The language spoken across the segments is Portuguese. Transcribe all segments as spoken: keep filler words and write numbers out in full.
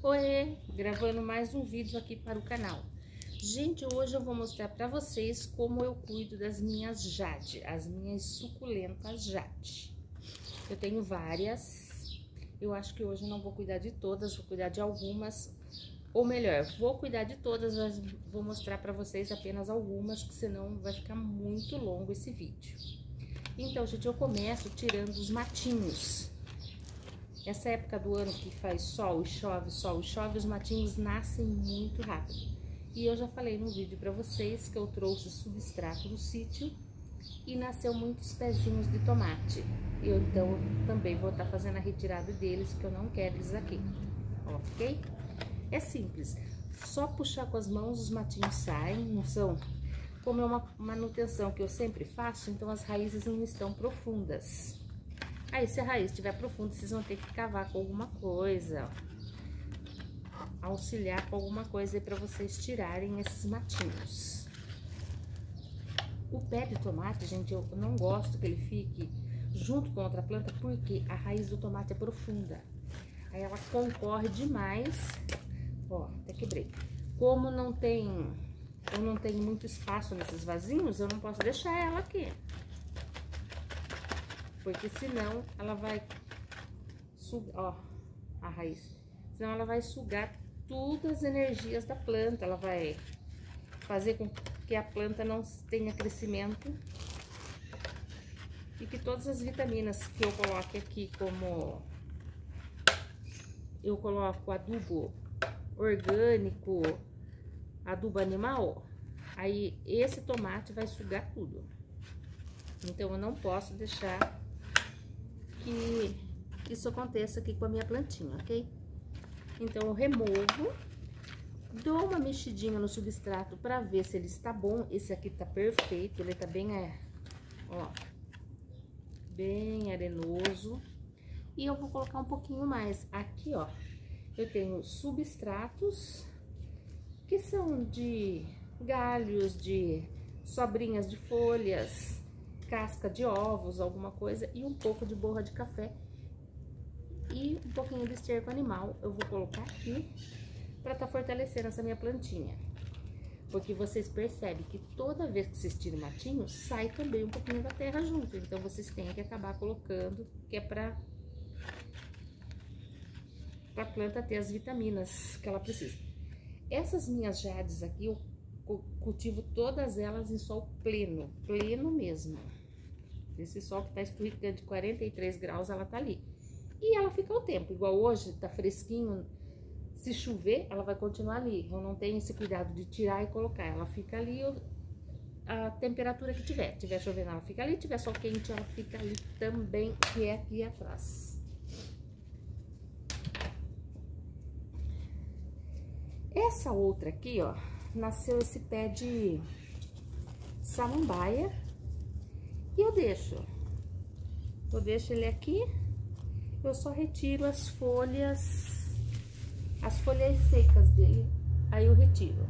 Oi, gravando mais um vídeo aqui para o canal. Gente, hoje eu vou mostrar para vocês como eu cuido das minhas jade, as minhas suculentas jade. Eu tenho várias, eu acho que hoje eu não vou cuidar de todas, vou cuidar de algumas, ou melhor, vou cuidar de todas, mas vou mostrar para vocês apenas algumas, que senão vai ficar muito longo esse vídeo. Então, gente, eu começo tirando os matinhos. Essa época do ano que faz sol e chove, sol e chove, os matinhos nascem muito rápido. E eu já falei no vídeo pra vocês que eu trouxe substrato do sítio e nasceu muitos pezinhos de tomate. Eu então também vou estar fazendo a retirada deles, porque eu não quero eles aqui, ok? É simples, só puxar com as mãos os matinhos saem, não são? Como é uma manutenção que eu sempre faço, então as raízes não estão profundas. Aí, se a raiz estiver profunda, vocês vão ter que cavar com alguma coisa, ó, auxiliar com alguma coisa aí para vocês tirarem esses matinhos. O pé de tomate, gente, eu não gosto que ele fique junto com outra planta, porque a raiz do tomate é profunda. Aí ela concorre demais, ó, até quebrei. Como não tem, eu não tenho muito espaço nesses vasinhos, eu não posso deixar ela aqui. Porque senão ela vai sugar, ó, a raiz, senão ela vai sugar todas as energias da planta, ela vai fazer com que a planta não tenha crescimento e que todas as vitaminas que eu coloque aqui, como eu coloco adubo orgânico, adubo animal, aí esse tomate vai sugar tudo. Então eu não posso deixar que isso aconteça aqui com a minha plantinha, ok? Então eu removo, dou uma mexidinha no substrato para ver se ele está bom. Esse aqui tá perfeito, ele tá bem, é, ó, bem arenoso. E eu vou colocar um pouquinho mais. Aqui, ó, eu tenho substratos que são de galhos, de sobrinhas de folhas, casca de ovos, alguma coisa, e um pouco de borra de café e um pouquinho de esterco animal. Eu vou colocar aqui para tá fortalecendo essa minha plantinha, porque vocês percebem que toda vez que vocês tiram matinho, sai também um pouquinho da terra junto, então vocês têm que acabar colocando, que é para para a planta ter as vitaminas que ela precisa. Essas minhas jades aqui, eu cultivo todas elas em sol pleno, pleno mesmo. Esse sol que tá escorrigando de quarenta e três graus, ela tá ali. E ela fica o tempo, igual hoje, tá fresquinho. Se chover, ela vai continuar ali. Eu não tenho esse cuidado de tirar e colocar. Ela fica ali a temperatura que tiver. Se tiver chovendo, ela fica ali. Se tiver sol quente, ela fica ali também, que é aqui atrás. Essa outra aqui, ó, nasceu esse pé de samambaia. E eu deixo, eu deixo ele aqui, eu só retiro as folhas, as folhas secas dele, aí eu retiro.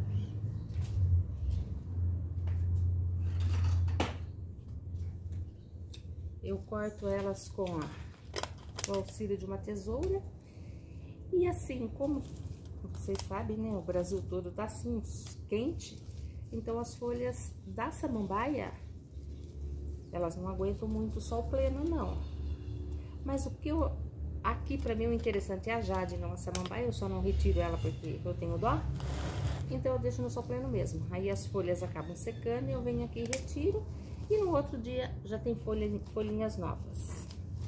Eu corto elas com a, o auxílio de uma tesoura, e assim, como vocês sabem, né, o Brasil todo tá assim, quente, então as folhas da samambaia, elas não aguentam muito sol pleno, não. Mas o que eu... Aqui, pra mim, o interessante é a jade, não a samambaia. Eu só não retiro ela porque eu tenho dó. Então, eu deixo no sol pleno mesmo. Aí, as folhas acabam secando e eu venho aqui e retiro. E no outro dia, já tem folha, folhinhas novas.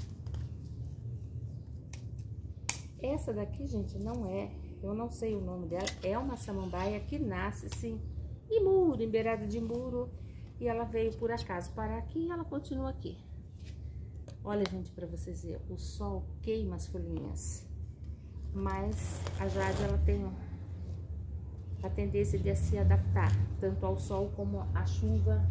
Essa daqui, gente, não é... Eu não sei o nome dela. É uma samambaia que nasce, assim, em muro, em beirada de muro. E ela veio por acaso parar aqui e ela continua aqui. Olha, gente, pra vocês verem, o sol queima as folhinhas. Mas a jade, ela tem a tendência de se adaptar, tanto ao sol como à chuva.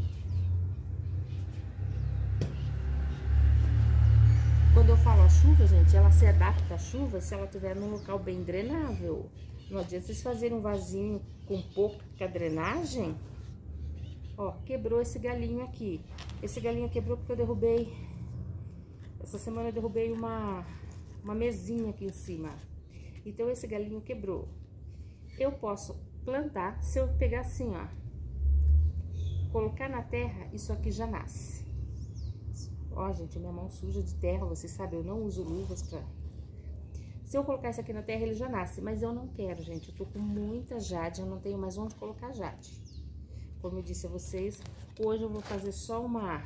Quando eu falo a chuva, gente, ela se adapta à chuva se ela estiver num local bem drenável. Não adianta vocês fazerem um vasinho com pouca drenagem. Ó, quebrou esse galinho aqui. Esse galinho quebrou porque eu derrubei... Essa semana eu derrubei uma, uma mesinha aqui em cima. Então, esse galinho quebrou. Eu posso plantar, se eu pegar assim, ó, colocar na terra, isso aqui já nasce. Ó, gente, minha mão suja de terra, vocês sabem, eu não uso luvas pra... Se eu colocar isso aqui na terra, ele já nasce, mas eu não quero, gente. Eu tô com muita jade, eu não tenho mais onde colocar jade. Como eu disse a vocês, hoje eu vou fazer só uma...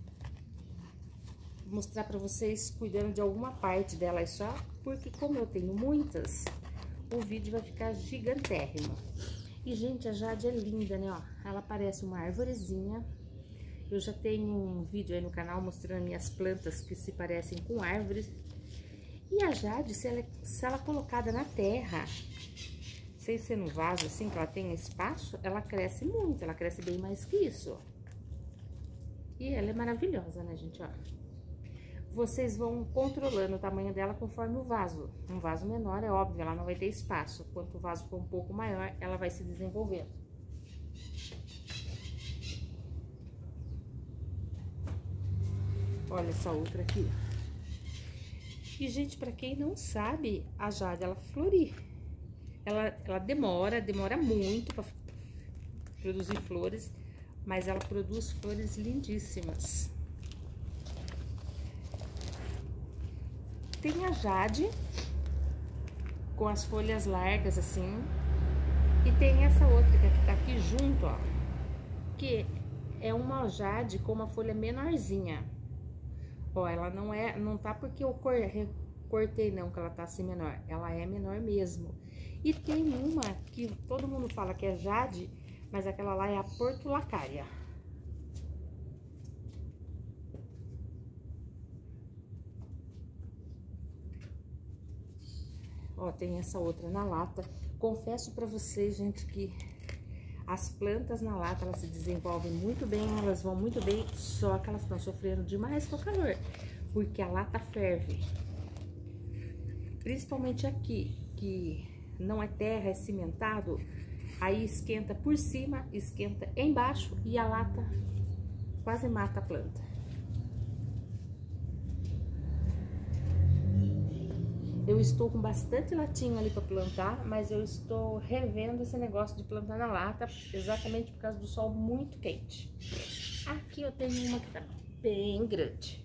mostrar pra vocês cuidando de alguma parte delas só, porque como eu tenho muitas, o vídeo vai ficar gigantérrimo. E, gente, a jade é linda, né, ó? Ela parece uma arvorezinha. Eu já tenho um vídeo aí no canal mostrando minhas plantas que se parecem com árvores. E a jade, se ela, se ela colocada na terra, sem ser no vaso, assim, que ela tenha espaço, ela cresce muito, ela cresce bem mais que isso. E ela é maravilhosa, né, gente, ó? Vocês vão controlando o tamanho dela conforme o vaso. Um vaso menor, é óbvio, ela não vai ter espaço. Quanto o vaso for um pouco maior, ela vai se desenvolvendo. Olha essa outra aqui. E, gente, pra quem não sabe, a jade, ela florir. Ela, ela demora, demora muito pra produzir flores, mas ela produz flores lindíssimas. Tem a jade, com as folhas largas, assim. E tem essa outra que tá aqui junto, ó. Que é uma jade com uma folha menorzinha. Ó, ela não é, não tá porque eu cortei não, que ela tá assim menor. Ela é menor mesmo. E tem uma que todo mundo fala que é jade, mas aquela lá é a portulacária. Ó, tem essa outra na lata. Confesso pra vocês, gente, que as plantas na lata, elas se desenvolvem muito bem, elas vão muito bem, só que elas estão sofrendo demais com o calor, porque a lata ferve. Principalmente aqui, que não é terra, é cimentado, aí esquenta por cima, esquenta embaixo e a lata quase mata a planta. Eu estou com bastante latinha ali para plantar, mas eu estou revendo esse negócio de plantar na lata, exatamente por causa do sol muito quente. Aqui eu tenho uma que tá bem grande.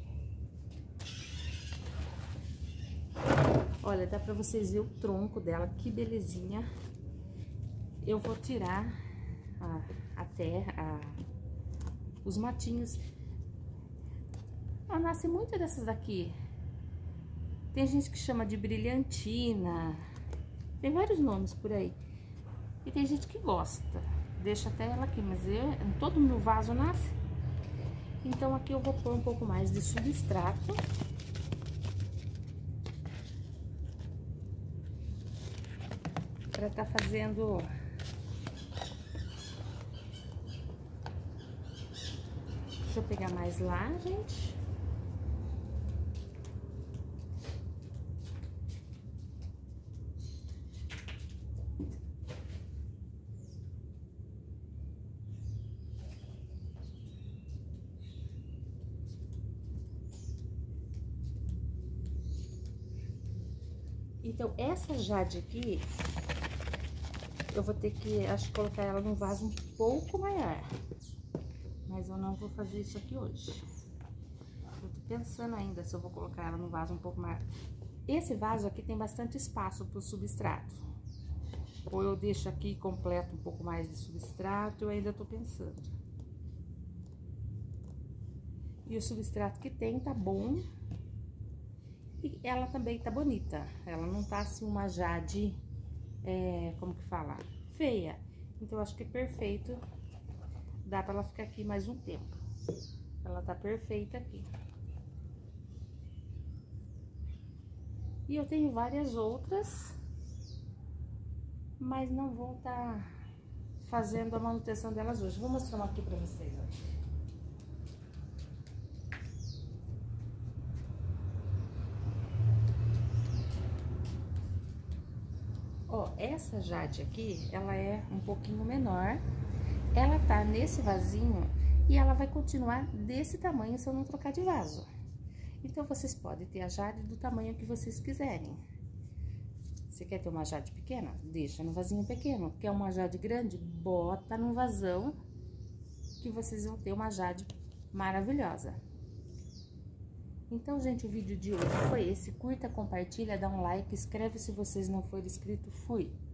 Olha, dá para vocês verem o tronco dela, que belezinha. Eu vou tirar a, a terra, a, os matinhos. Ah, nasce muita dessas daqui. Tem gente que chama de brilhantina, tem vários nomes por aí. E tem gente que gosta, deixa até ela aqui, mas eu, todo meu vaso nasce. Então aqui eu vou pôr um pouco mais de substrato. Pra tá fazendo... Deixa eu pegar mais lá, gente. Então, essa jade aqui, eu vou ter que, acho, colocar ela num vaso um pouco maior. Mas eu não vou fazer isso aqui hoje. Eu tô pensando ainda se eu vou colocar ela num vaso um pouco maior. Esse vaso aqui tem bastante espaço pro substrato. Ou eu deixo aqui completo um pouco mais de substrato, eu ainda tô pensando. E o substrato que tem tá bom. E ela também tá bonita. Ela não tá assim uma jade, é, como que fala? Feia. Então, eu acho que é perfeito. Dá pra ela ficar aqui mais um tempo. Ela tá perfeita aqui. E eu tenho várias outras, mas não vou tá fazendo a manutenção delas hoje. Vou mostrar uma aqui pra vocês, ó. Ó, essa jade aqui, ela é um pouquinho menor. Ela tá nesse vasinho e ela vai continuar desse tamanho se eu não trocar de vaso. Então, vocês podem ter a jade do tamanho que vocês quiserem. Você quer ter uma jade pequena? Deixa no vasinho pequeno. Quer uma jade grande? Bota num vasão que vocês vão ter uma jade maravilhosa. Então, gente, o vídeo de hoje foi esse. Curta, compartilha, dá um like, escreve se vocês não forem inscritos. Fui!